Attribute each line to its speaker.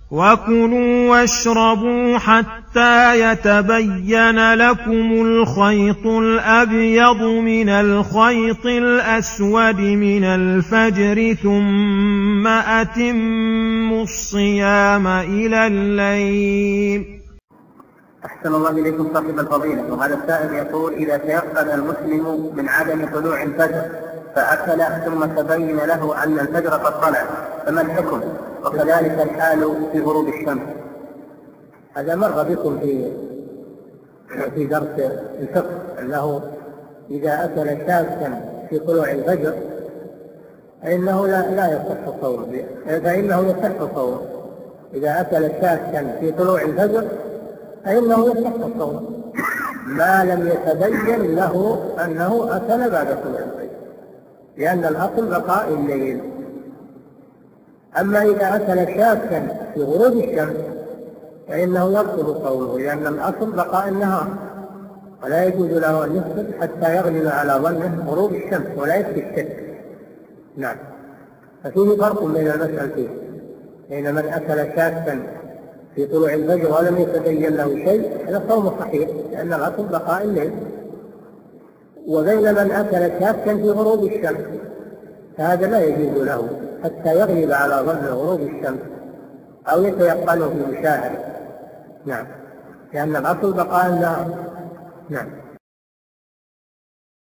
Speaker 1: وكلوا واشربوا حتى يتبين لكم الخيط الأبيض من الخيط الأسود من الفجر ثم أتموا الصيام إلى الليل.
Speaker 2: أحسن الله إليكم صاحب الفضيلة. وهذا السائل يقول: إذا تيقن المسلم من عدم طلوع الفجر فأكل ثم تبين له أن الفجر قد طلع فما الحكم؟ وكذلك الحال في غروب الشمس.
Speaker 3: هذا مر بكم في درس الفقه أنه إذا أكل شاكا في طلوع الفجر فإنه لا يصح صومه، فإنه يصح صومه. إذا أكل شاكا في طلوع الفجر فإنه يصح صومه ما لم يتبين له أنه أكل بعد طلوع الفجر، لأن الأصل بقاء الليل. أما إذا أكل شاكا في غروب الشمس فإنه يبطل صومه، لأن الأصل بقاء النهار، ولا يجوز له أن يفطر حتى يغلب على ظنه غروب الشمس ولا يكفي الشك. نعم. ففيه فرق بين المسألتين، بين من أكل شاكا في طلوع الفجر ولم يتبين له شيء هذا صوم صحيح لأن الأصل بقاء الليل، وبين من أكل شاكا في غروب الشمس فهذا لا يجوز له حتى يغلب على ظن غروب الشمس أو يتيقنه في مشاهد. نعم، لأن الأصل بقاء النهار. نعم.